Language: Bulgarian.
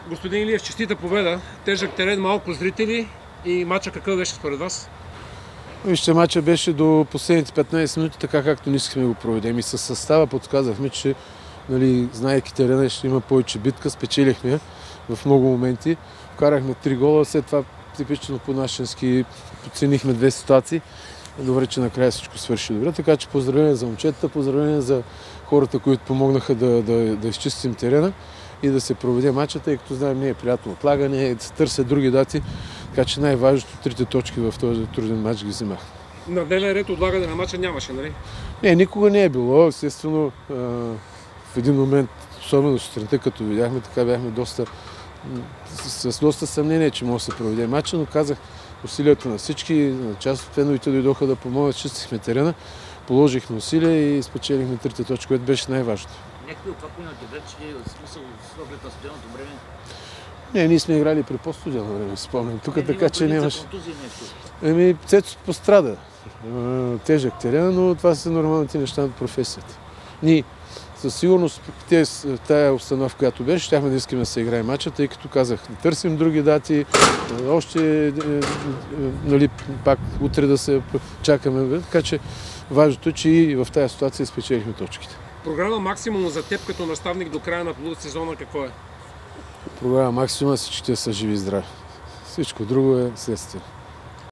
Господин Илиев, честита победа. Тежък терен, малко зрители и матча какъв беше според вас? Вижте, матча беше до последните 15 минути, така както не искахме го проведем. И със състава подсказахме, че знаейки терена, ще има повече битка, спечелихме в много моменти. Вкарахме 3 гола, след това типично по-нашенски подценихме 2 ситуации. Добре, че накрая всичко свърши добре, така че поздравления за момчетата, поздравления за хората, които помогнаха да изчистим терена и да се проведе матча, тъй като знаем, не е приятно отлагане, да се търсят други дати, така че най-важното 3 точки в този труден матч ги взимах. На дневен ред отлагане на матча нямаше, нали? Не, никога не е било. Естествено, в един момент, особено сутринта, като видяхме, така бяхме с доста съмнение, че може да се проведе матча, но казах, усилията на всички, на част от феновете дойдоха да помогнат, чистихме терена, положихме усилия и спечелихме 3 точки, което беше най-важното. Някакви оплаквания от играчите, в смисъл с оглед на студеното време? Не, ние сме играли при по-студено време, спомням. Тук така, че нямаше. Цецо пострада. Тежък терен, но това са нормалните неща на професията. Ние със сигурност в тая обстановка, която беше, щяхме да искаме да се играе матча, тъй като казах, да търсим други дати, още пак утре да се чакаме. Така че важното е, че и в тази ситуация спечелихме точките. Програма максимум за теб като наставник до края на сезона какво е? Програма максимум, всичките са живи и здрави. Всичко друго е следствие.